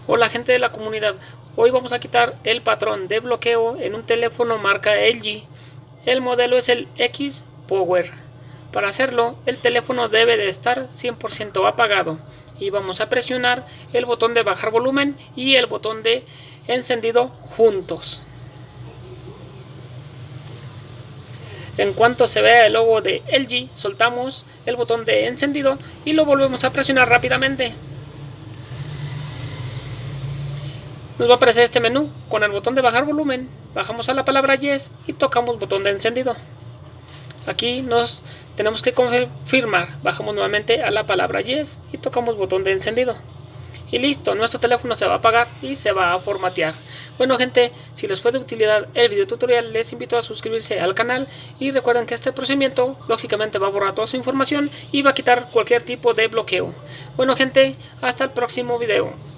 Hola gente de la comunidad, hoy vamos a quitar el patrón de bloqueo en un teléfono marca LG. El modelo es el X Power. Para hacerlo, el teléfono debe de estar 100% apagado y vamos a presionar el botón de bajar volumen y el botón de encendido juntos. En cuanto se vea el logo de LG, soltamos el botón de encendido y lo volvemos a presionar rápidamente. Nos va a aparecer este menú. Con el botón de bajar volumen, bajamos a la palabra Yes y tocamos botón de encendido. Aquí nos tenemos que confirmar. Bajamos nuevamente a la palabra Yes y tocamos botón de encendido. Y listo, nuestro teléfono se va a apagar y se va a formatear. Bueno gente, si les fue de utilidad el video tutorial, les invito a suscribirse al canal y recuerden que este procedimiento lógicamente va a borrar toda su información y va a quitar cualquier tipo de bloqueo. Bueno gente, hasta el próximo video.